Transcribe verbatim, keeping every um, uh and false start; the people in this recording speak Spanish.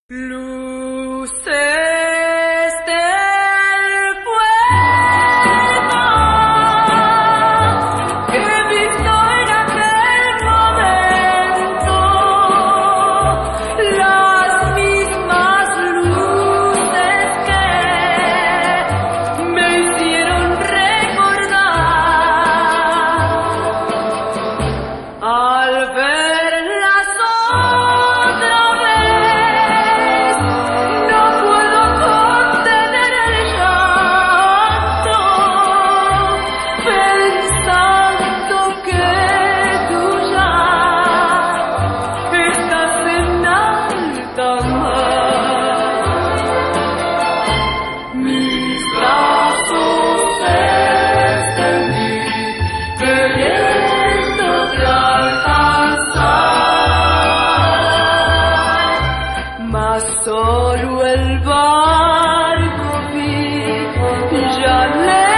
Luces del pueblo que he visto en aquel momento, las mismas luces que me hicieron recordar al verlas otra vez. No puedo contener el llanto, pensando que tú ya estás en alta mar. Mis brazos extendí, queriéndote alcanzar, mas solo el barco vi, ya lejos.